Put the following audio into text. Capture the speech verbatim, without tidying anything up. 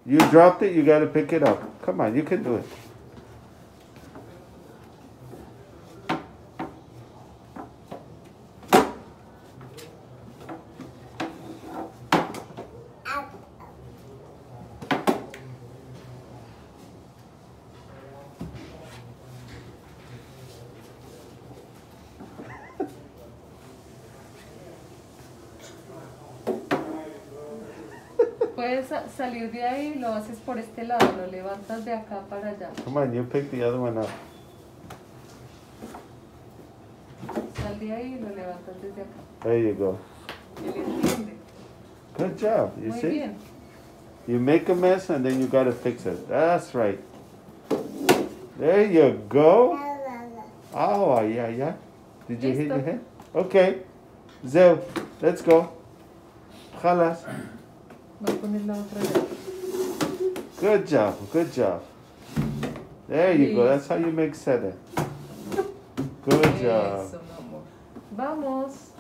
You dropped it, you gotta pick it up. Come on, you can do it. Puedes salir de ahí y lo haces por este lado, lo levantas de acá para allá. Come on, you pick the other one up. Sal de ahí y lo levantas desde acá. There you go. Él entiende. Good job, you Muy see? bien. You make a mess and then you gotta fix it. That's right. There you go. Oh, yeah, yeah. Did you hit Listo. your head? Okay. Zev, let's go. Khalas. Va a poner la otra llave. Good job, good job. There you go. That's how you make seven. Good job. Eso, mi amor. Vamos.